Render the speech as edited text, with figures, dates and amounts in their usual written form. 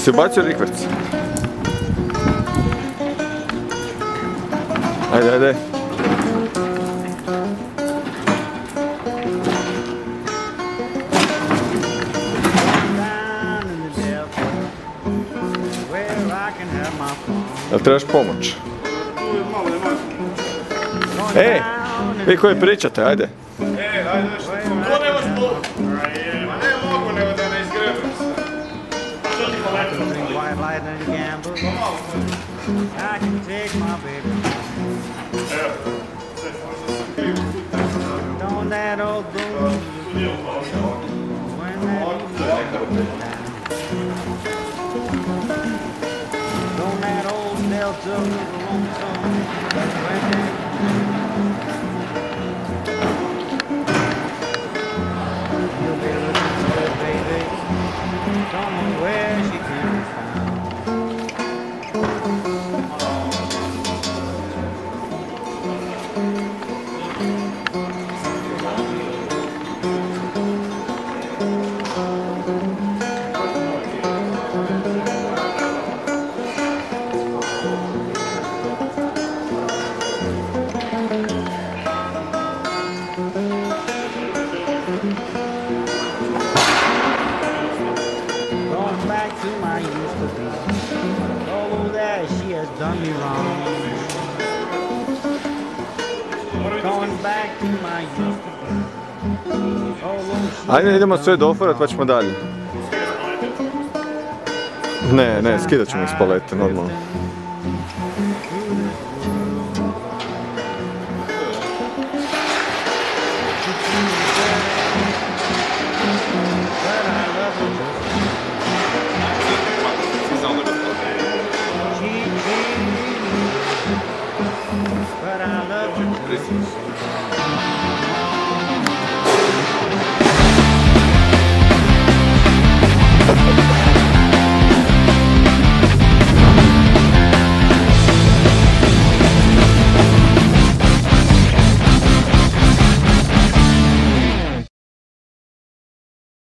Jesi bacio rikverc? Ajde, ajde. Jel trebaš pomoć? Ej, vi koji pričate, ajde. Ajde nešto. To nemaš pomoć. Ma ne mogu nego da ne izgrebam se. Što ti poletilo? Evo. Ajde, idemo sve doforat pa ćemo dalje. Ne, skidat ćemo iz palete, normalno.